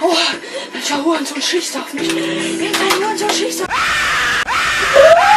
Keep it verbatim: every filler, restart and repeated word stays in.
Oh, welcher Hurensohn schießt auf mich? Irgendein Hurensohn schießt auf mich.